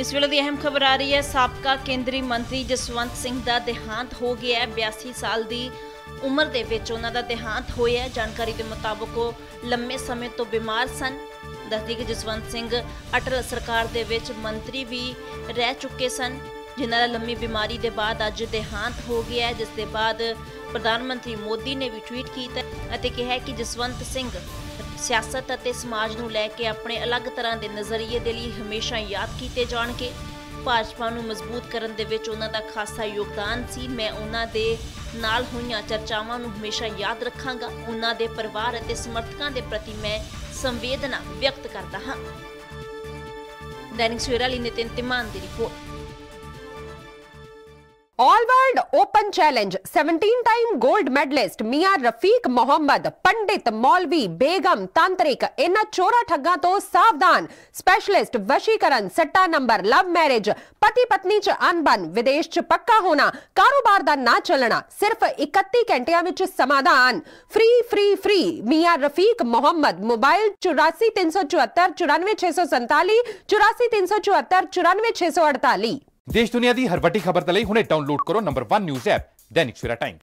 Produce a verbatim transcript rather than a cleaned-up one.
इस वेले की अहम खबर आ रही है। साबका केंद्रीय मंत्री जसवंत सिंह का देहांत हो गया है। बयासी साल की उम्र दे विच उन्हां दा देहांत होया है। जानकारी के मुताबिक वो लंबे समय तो बीमार सन। दसदी कि जसवंत सिंह अटल सरकार दे विच मंत्री भी रह चुके सन, जिन्हां दा लंबी बीमारी के बाद अज देहांत हो गया है। जिस दे बाद प्रधानमंत्री मोदी ने भी ट्वीट किया अते कहा कि जसवंत सिंह सियासत अते समाज नूं लैके अपने अलग तरह के नज़रिए के लिए हमेशा याद किए जाणगे। भाजपा नूं मजबूत करन दे विच उन्हां दा खासा योगदान सी। मैं उन्हां दे नाल होईयां चर्चावां नूं हमेशा याद रखांगा। उन्हां दे परिवार अते समर्थकां दे प्रति मैं संवेदना व्यक्त करदा हां। दैनिक सवेरा लई नितिन तिमान दी report. All world open challenge सत्रह टाइम गोल्ड मेडलिस्ट मियां रफीक मोहम्मद, पंडित, मौलवी, बेगम, तांत्रिक, इन चोरा ठग्गां तो सावधान। स्पेशलिस्ट वशीकरण, सट्टा नंबर, लव मैरिज, पति पत्नी च अनबन, विदेश च पक्का होना, कारोबार दा ना चलना, सिर्फ इकतीस घंटिया विच समाधान। फ्री फ्री फ्री मियां रफीक मोहम्मद। मोबाइल चौरासी तीन सौ चौहत्तर चौरानवे छे सौ संताली चौरासी तीन सौ चौहत्तर चौरानवे छे सौ अड़ताली। देश दुनिया की हर वड्डी खबर तले हुणे डाउनलोड करो number one news app Dainik Savera time.